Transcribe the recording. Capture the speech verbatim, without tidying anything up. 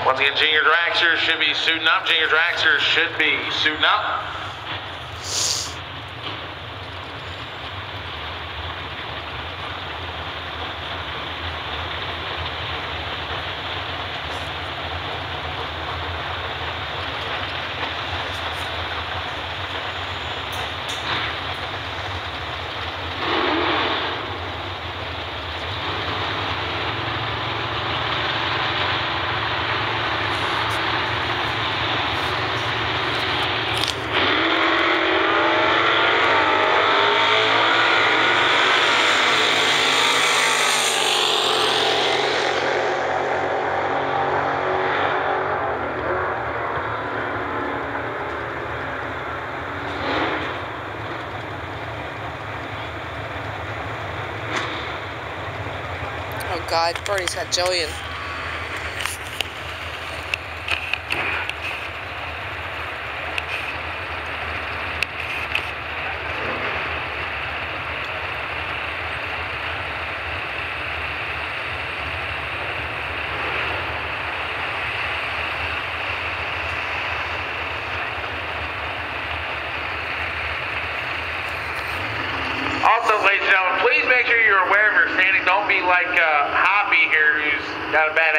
Once again, Junior Dragsters should be suiting up. Junior Dragsters should be suiting up. Oh God, Bernie's got Jillian. Also, ladies and gentlemen, please make sure you're aware of your standing. Don't be like uh, Hoppy here, who's got a bad